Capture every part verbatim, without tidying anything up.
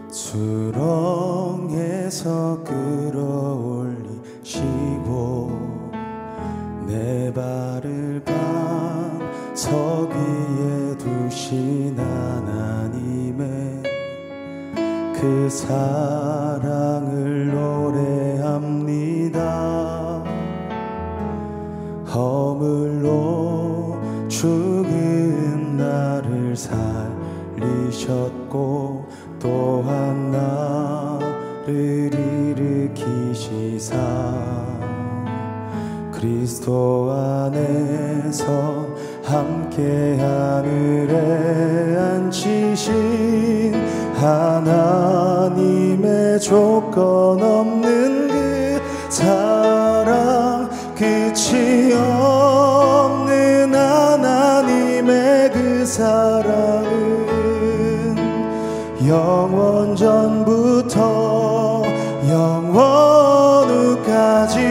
수렁에서 끌어올리시고 내 발을 반석 위에 두신 하나님의 그 사랑을 노래합니다. 허물로 죽은 나를 살리셨고 또한 나를 일으키시사 그리스도 안에서 함께 하늘에 앉히신 하나님의 조건 없는 그 사랑, 끝이 없는 하나님의 그 사랑은 영원 전부터 영원 후까지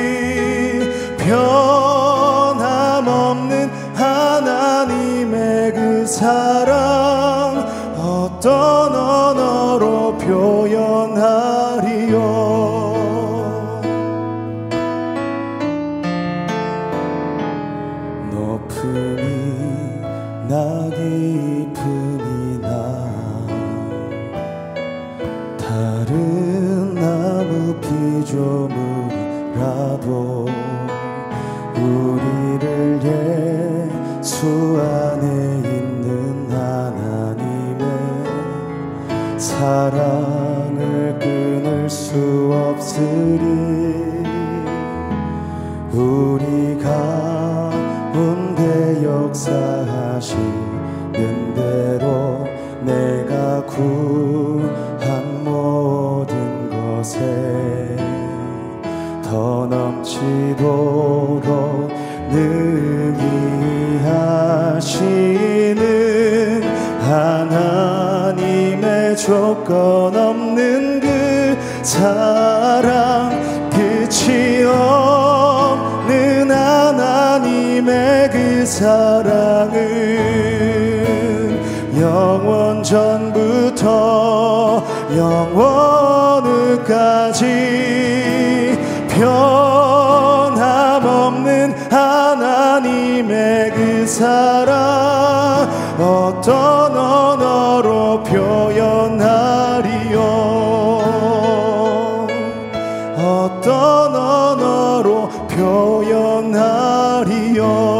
변함없는 하나님의 그 사랑 어떤 언어로 표현하리요. 높음이 나 깊음이 나 다른 나무 피조물이라도 우리를 예수 안에 있는 하나님의 사랑을 끊을 수 없으리. 우리 가운데 역사하시는 대로 내가 구한 모든 것에 더 넘치도록 능히 하시는 하나님의 조건 없는 그 사랑, 끝이 없는 하나님의 그 사랑은 영원 전부터 영원 후까지 변함없는 하나님의 그 사랑 어떤 언어로 표현하리요. 어떤 언어로 표현하리요.